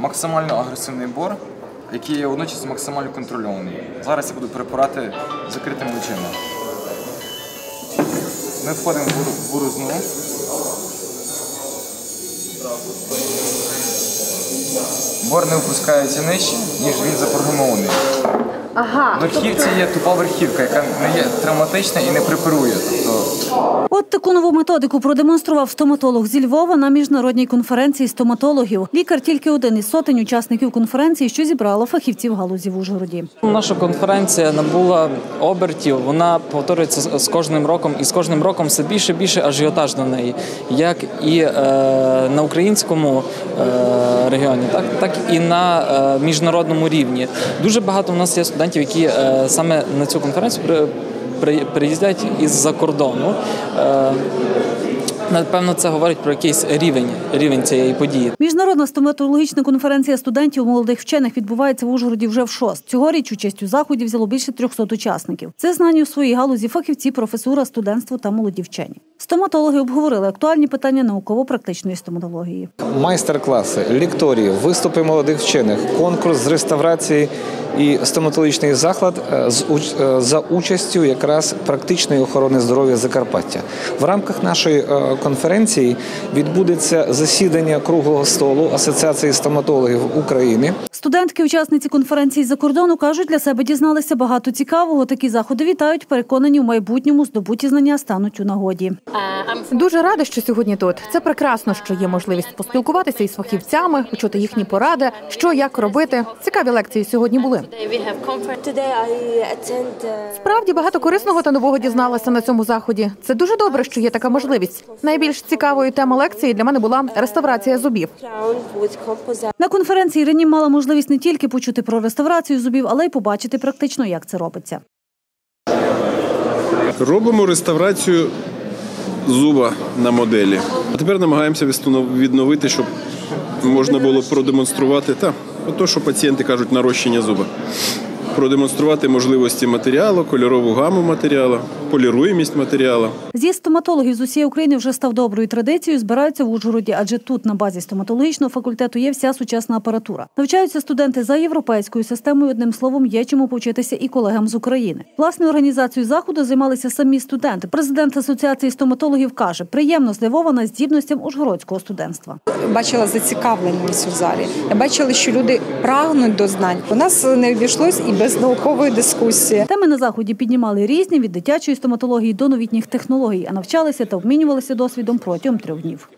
максимально агресивний бор, який є водночас максимально контрольований. Зараз я буду препарати закритими очима. Ми входимо в борозну. Бор не опускається нижче, ніж він запрограмований. Ага. В верхівці є тупа верхівка, яка не є травматична і не препарує. От таку нову методику продемонстрував стоматолог зі Львова на міжнародній конференції стоматологів. Лікар тільки один із сотень учасників конференції, що зібрала фахівців галузі в Ужгороді. Наша конференція набула обертів, вона повторюється з кожним роком, і з кожним роком все більше і більше ажіотаж на неї, як і на українському регіоні, так і на міжнародному рівні. Дуже багато у нас є студентів, які саме на цю конференцію приїздять із-за кордону. Напевно, це говорить про якийсь рівень цієї події. Міжнародна стоматологічна конференція студентів молодих вчених відбувається в Ужгороді вже в-6. Цьогоріч участь у заході взяло більше 300 учасників. Це знані у своїй галузі фахівці, професура, студентство та молоді вчені. Стоматологи обговорили актуальні питання науково-практичної стоматології. Майстер-класи, лекторії, виступи молодих вчених, конкурс з реставрації і стоматологічний заклад за участю якраз практичної охорони здоров'я Закарпаття. В рамках нашої конференції відбудеться засідання круглого столу Асоціації стоматологів України. Студентки-учасниці конференції з-за кордону кажуть, для себе дізналися багато цікавого. Такі заходи вітають, переконані, в майбутньому здобуті знання стануть у нагоді. Дуже рада, що сьогодні тут. Це прекрасно, що є можливість поспілкуватися із фахівцями, почути їхні поради, що, як робити. Цікаві лекції сьогодні були. Справді багато корисного та нового дізналася на цьому заході. Це дуже добре, що є така можливість. Найбільш цікавою темою лекції для мене була реставрація зубів. На конференції Ренім мала можливість не тільки почути про реставрацію зубів, але й побачити практично, як це робиться. Робимо реставрацію зуба на моделі. А тепер намагаємося відновити, щоб можна було продемонструвати то, що пацієнти кажуть, нарощення зуба. Продемонструвати можливості матеріалу, кольорову гаму матеріалу, поліруємість матеріалу. З'їзд стоматологів з усієї України вже став доброю традицією, збираються в Ужгороді, адже тут на базі стоматологічного факультету є вся сучасна апаратура. Навчаються студенти за європейською системою, одним словом, є чому повчитися і колегам з України. Власне, організацією заходу займалися самі студенти. Президент Асоціації стоматологів каже, приємно здивована здібностям ужгородського студентства. Бачила зацікавленість у залі. Я бачила, що люди прагнуть до знань. У нас не обійшлось і без наукової дискусії. Теми на заході піднімали різні, від дитячої стоматології до новітніх технологій, а навчалися та обмінювалися досвідом протягом 3 днів.